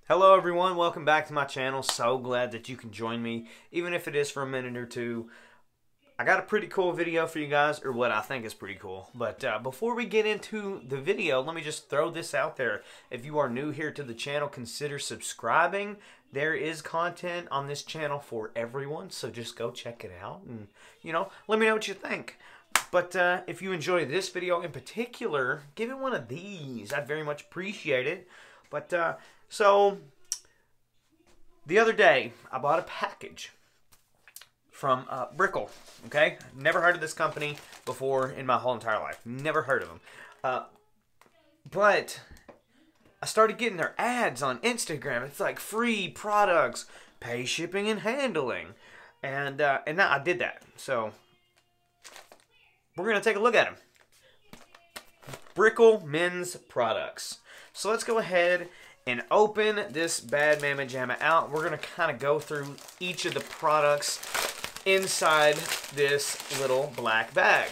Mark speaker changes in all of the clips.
Speaker 1: Hello everyone, welcome back to my channel. So glad that you can join me, even if it is for a minute or two. I got a pretty cool video for you guys, or what I think is pretty cool. But before we get into the video, let me just throw this out there. If you are new here to the channel, consider subscribing. There is content on this channel for everyone, so just go check it out and, let me know what you think. But if you enjoy this video in particular, give it one of these. I'd very much appreciate it. But, so, the other day, I bought a package from Brickell, okay? Never heard of this company before in my whole entire life. Never heard of them. But I started getting their ads on Instagram. It's like free products, pay shipping and handling. And now I did that. So, we're going to take a look at them. Brickell men's products. So let's go ahead and open this bad mamma jamma out. We're going to kind of go through each of the products inside this little black bag.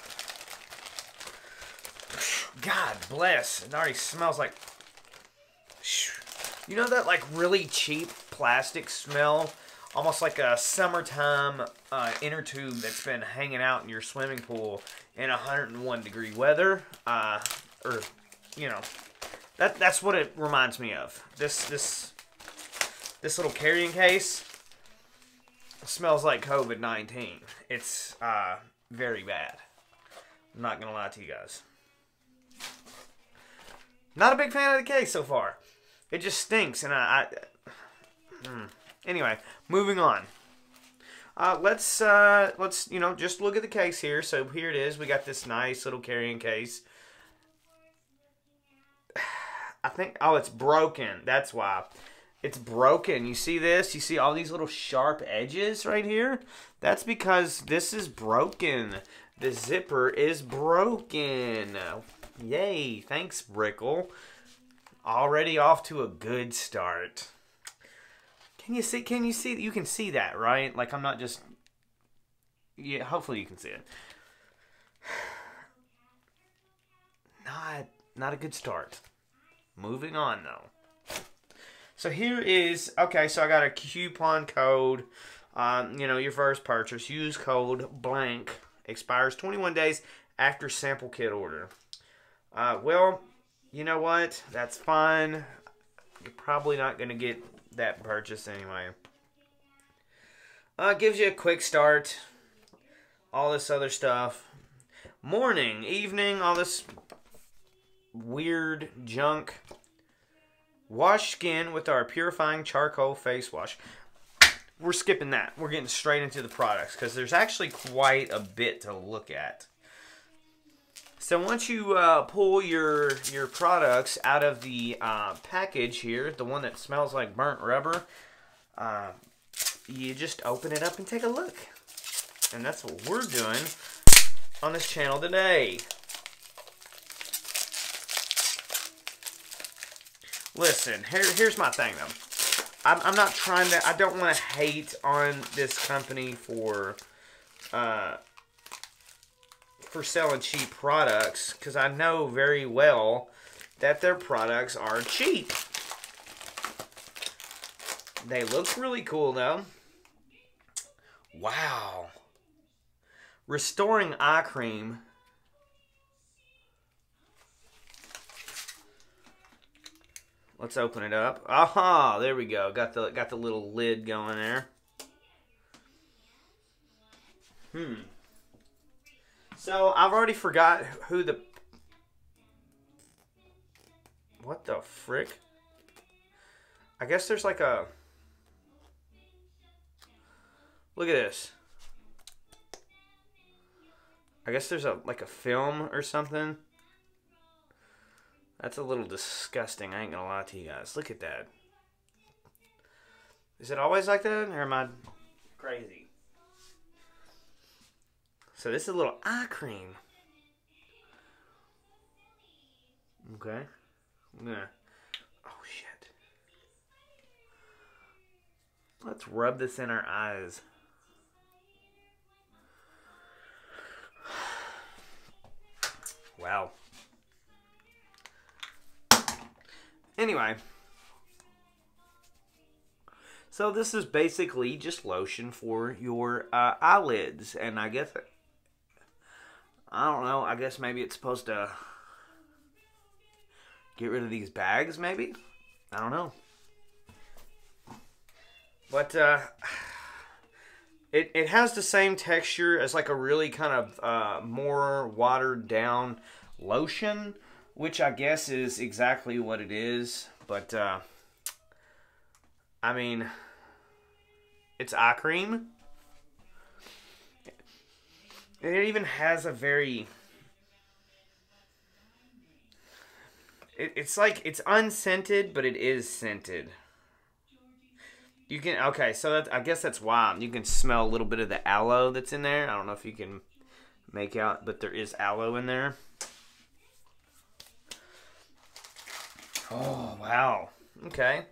Speaker 1: God bless. It already smells like... You know that like really cheap plastic smell? Almost like a summertime inner tube that's been hanging out in your swimming pool in 101-degree weather. Or, you know... That's what it reminds me of. This little carrying case smells like COVID-19. It's very bad. I'm not gonna lie to you guys. Not a big fan of the case so far. It just stinks, and Anyway, moving on. Let's just look at the case here. So here it is. We got this nice little carrying case. I think, oh, it's broken. That's why. It's broken. You see this? You see all these little sharp edges right here? That's because this is broken. The zipper is broken. Yay. Thanks, Brickell. Already off to a good start. Can you see? You can see that, right? Like, I'm not just... Yeah, hopefully you can see it. Not a good start. Moving on, though. So here is, okay, so I got a coupon code. Your first purchase. Use code blank. Expires 21 days after sample kit order. Well, you know what? That's fine. You're probably not going to get that purchase anyway. Gives you a quick start. All this other stuff. Morning, evening, all this weird junk. Wash skin with our purifying charcoal face wash. We're skipping that. We're getting straight into the products because there's actually quite a bit to look at. So once you pull your products out of the package here, the one that smells like burnt rubber, you just open it up and take a look. And that's what we're doing on this channel today. Listen, here's my thing, though. I'm not trying to... I don't want to hate on this company for selling cheap products, because I know very well that their products are cheap. They look really cool, though. Wow. Restoring eye cream. Let's open it up. Aha, there we go. Got the little lid going there. So I've already forgot who the... What the frick? I guess there's like a... Look at this. I guess there's like a film or something. That's a little disgusting. I ain't gonna lie to you guys. Look at that. Is it always like that? Or am I crazy? So this is a little eye cream. Okay. I'm gonna... Oh, shit. Let's rub this in our eyes. Wow. Anyway, So this is basically just lotion for your eyelids, and I guess, I don't know, I guess maybe it's supposed to get rid of these bags, maybe? I don't know. But it has the same texture as like a really kind of more watered down lotion, which I guess is exactly what it is. But I mean, it's eye cream. It even has a very... It's like, it's unscented, but it is scented. You can, okay, so that's, I guess that's why. You can smell a little bit of the aloe that's in there. I don't know if you can make out, but there is aloe in there. Oh, wow. Okay.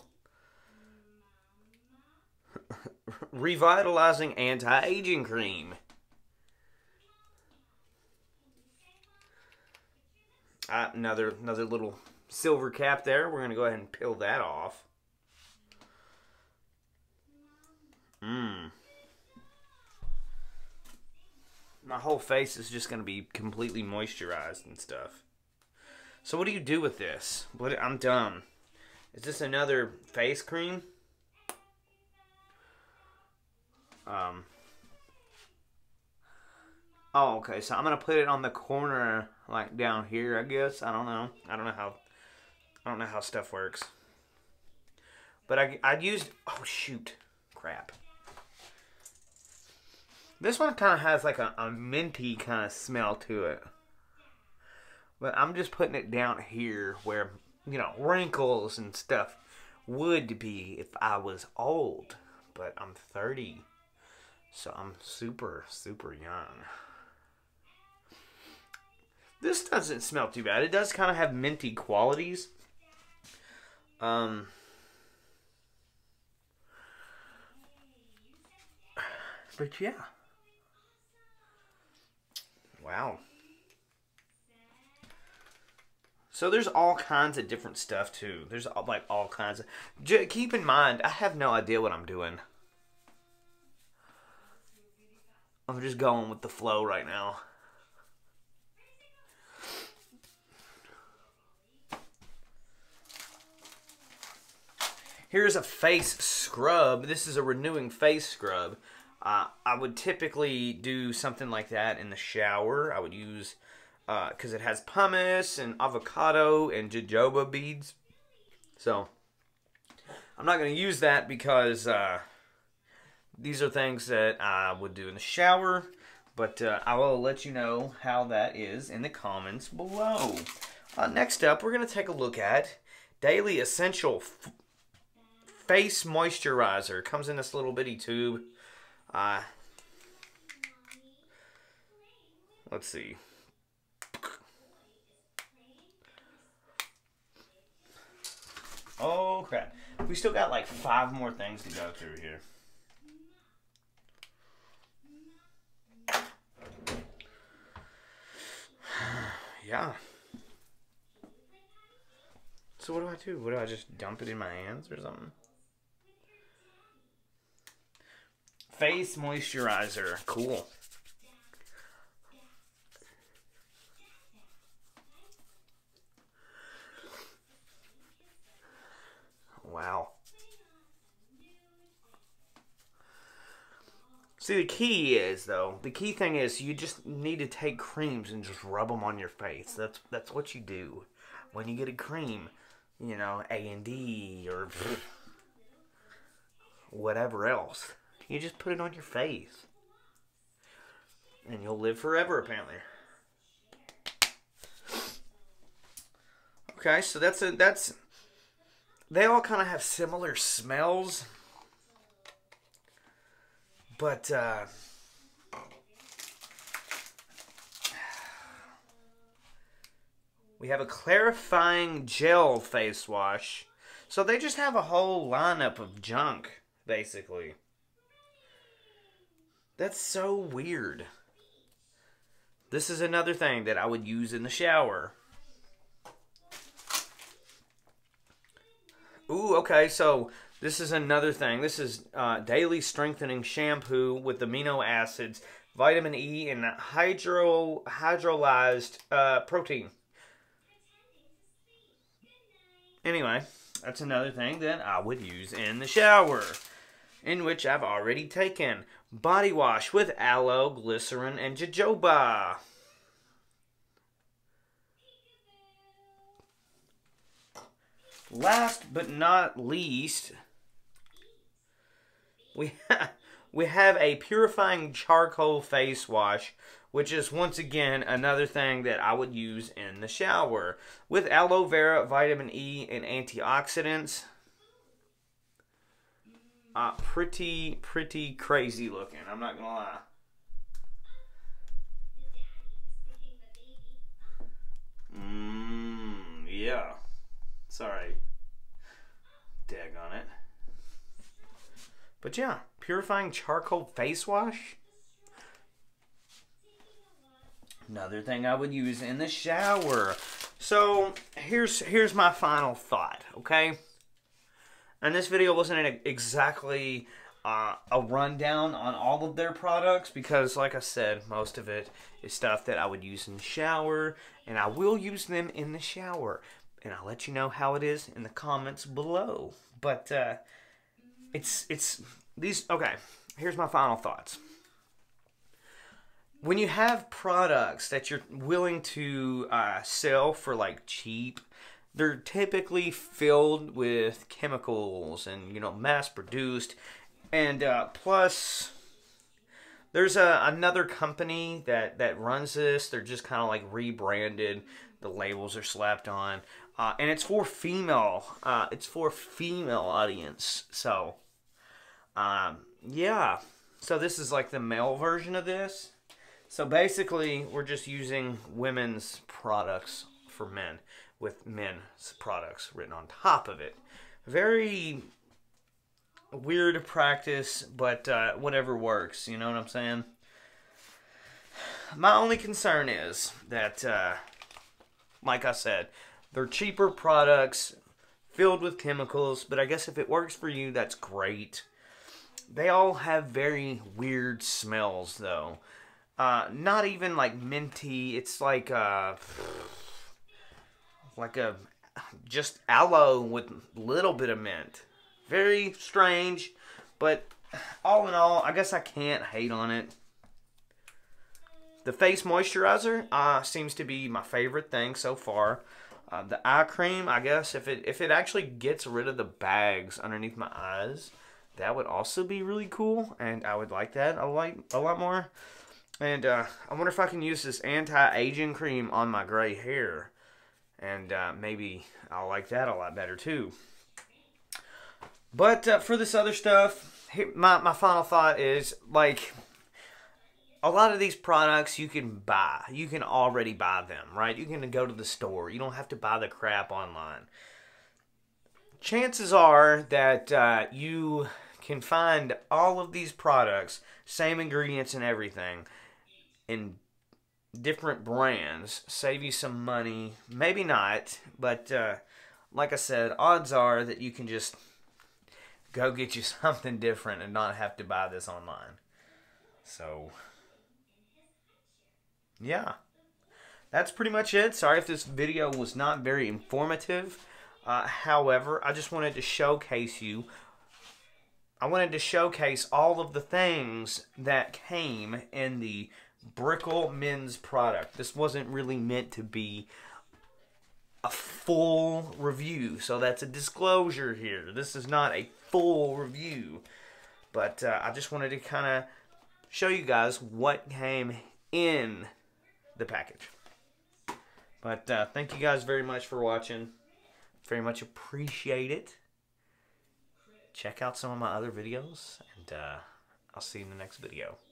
Speaker 1: Revitalizing anti-aging cream. Another little silver cap there. We're going to go ahead and peel that off. My whole face is just going to be completely moisturized and stuff. So what do you do with this? I'm done. Is this another face cream? Oh, okay. So I'm going to put it on the corner, like down here, I guess. I don't know. I don't know how stuff works. But I used, oh shoot. Crap. This one kind of has like a minty kind of smell to it. But I'm just putting it down here where, you know, wrinkles and stuff would be if I was old. But I'm 30. So I'm super, super young. This doesn't smell too bad. It does kind of have minty qualities. But yeah. Wow. So there's all kinds of different stuff too. There's like all kinds of... Keep in mind, I have no idea what I'm doing. I'm just going with the flow right now. Here's a face scrub. This is a renewing face scrub. I would typically do something like that in the shower. I would use, because it has pumice and avocado and jojoba beads. So, I'm not going to use that because these are things that I would do in the shower. But I will let you know how that is in the comments below. Next up, we're going to take a look at Daily Essential Face Moisturizer. It comes in this little bitty tube. Let's see. Oh crap. We still got like 5 more things to go through here. Yeah. So what do I do? What do I just dump it in my hands or something? Face moisturizer. Cool. Wow. See, the key is, though, the key thing is you just need to take creams and just rub them on your face. That's what you do when you get a cream. You know, A&D or whatever else. You just put it on your face. And you'll live forever, apparently. Okay, so that's they all kind of have similar smells. But we have a clarifying gel face wash. So they just have a whole lineup of junk, basically. That's so weird. This is another thing that I would use in the shower. Ooh, okay, so This is another thing. This is daily strengthening shampoo with amino acids, vitamin E, and hydrolyzed protein. Anyway, that's another thing that I would use in the shower, in which I've already taken. Body wash with aloe, glycerin, and jojoba. Last but not least, we have a purifying charcoal face wash, which is once again another thing that I would use in the shower, with aloe vera, vitamin E, and antioxidants. Pretty crazy looking, I'm not gonna lie. Yeah. Sorry. Daggone it. But yeah, purifying charcoal face wash. Another thing I would use in the shower. So here's my final thought, okay? And this video wasn't exactly a rundown on all of their products because, like I said, most of it is stuff that I would use in the shower, and I will use them in the shower. And I'll let you know how it is in the comments below. But it's these. Okay, here's my final thoughts. When you have products that you're willing to sell for like cheap, they're typically filled with chemicals and, you know, mass produced. And plus, there's another company that runs this. They're just kind of like rebranded. The labels are slapped on. And it's for female. It's for female audience. So, yeah. So this is like the male version of this. So basically, we're just using women's products for men with men's products written on top of it. Very weird practice, but whatever works. You know what I'm saying? My only concern is that, like I said, they're cheaper products filled with chemicals, but I guess if it works for you, that's great. They all have very weird smells, though. Not even like minty. It's like just aloe with a little bit of mint. Very strange, but all in all, I guess I can't hate on it. The face moisturizer seems to be my favorite thing so far. The eye cream, I guess, if it actually gets rid of the bags underneath my eyes, that would also be really cool, and I would like that a lot more. And I wonder if I can use this anti-aging cream on my gray hair, and maybe I'll like that a lot better too. But for this other stuff, my final thought is, like, a lot of these products you can buy. You can already buy them, right? You can go to the store. You don't have to buy the crap online. Chances are that you can find all of these products, same ingredients and everything, in different brands, save you some money. Maybe not, but like I said, odds are that you can just go get you something different and not have to buy this online. So, yeah, that's pretty much it. Sorry if this video was not very informative. However, I just wanted to showcase you. I wanted to showcase all of the things that came in the Brickell men's product. This wasn't really meant to be a full review, so that's a disclosure here. This is not a full review, but I just wanted to kind of show you guys what came in the package. But thank you guys very much for watching. Very much appreciate it. Check out some of my other videos, and I'll see you in the next video.